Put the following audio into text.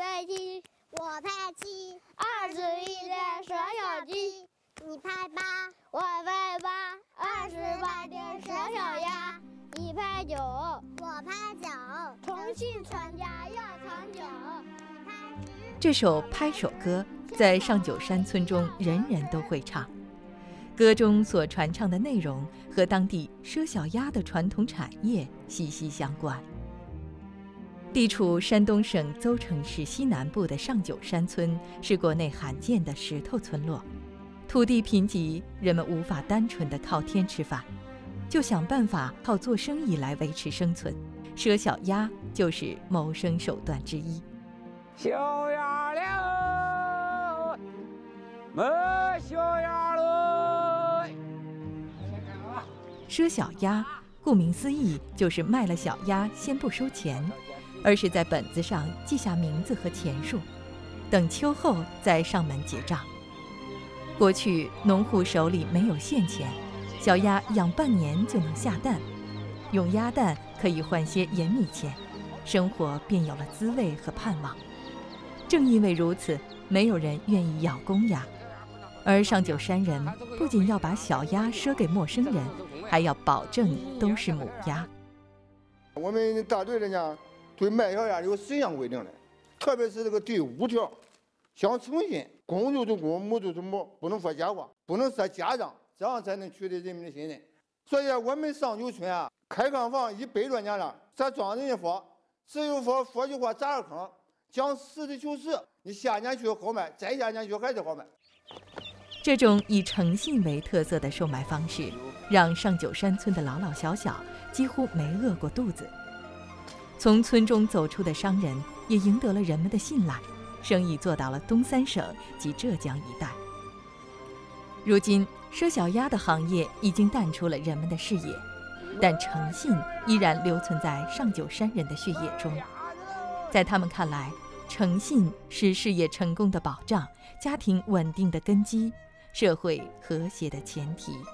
拍七， 我拍七 21点射小鸡， 你拍八， 我拍8，28点射小鸭，你拍9， 我拍九， 重庆传家要长久。 这首拍手歌在上九山村中人人都会唱，歌中所传唱的内容和当地赊小鸭的传统产业息息相关。地处山东省邹城市西南部的上九山村是国内罕见的石头村落，土地贫瘠，人们无法单纯的靠天吃饭，就想办法靠做生意来维持生存，赊小鸭就是谋生手段之一。 小鸭了，没小鸭了。 赊小鸭，顾名思义，就是卖了小鸭先不收钱，而是在本子上记下名字和钱数，等秋后再上门结账。过去农户手里没有现钱，小鸭养半年就能下蛋，用鸭蛋可以换些盐米钱，生活便有了滋味和盼望。正因为如此，没有人愿意养公鸭，而上九山人不仅要把小鸭赊给陌生人，还要保证都是母鸭。 我们大队人家对卖小鸭有4项规定的，特别是这个第5条，想诚信，公就是公，母就是母，不能说假话，不能说假账，这样才能取得人民的信任。所以我们上九村啊，开缸房100多年了，咱庄人家说，只有说句话砸个坑，讲实事求是，你下年去好卖，再下年去还是好卖。 这种以诚信为特色的售卖方式，让上九山村的老老小小几乎没饿过肚子。从村中走出的商人也赢得了人们的信赖，生意做到了东三省及浙江一带。如今，赊小鸭的行业已经淡出了人们的视野，但诚信依然留存在上九山人的血液中。在他们看来，诚信是事业成功的保障，家庭稳定的根基，社会和谐的前提。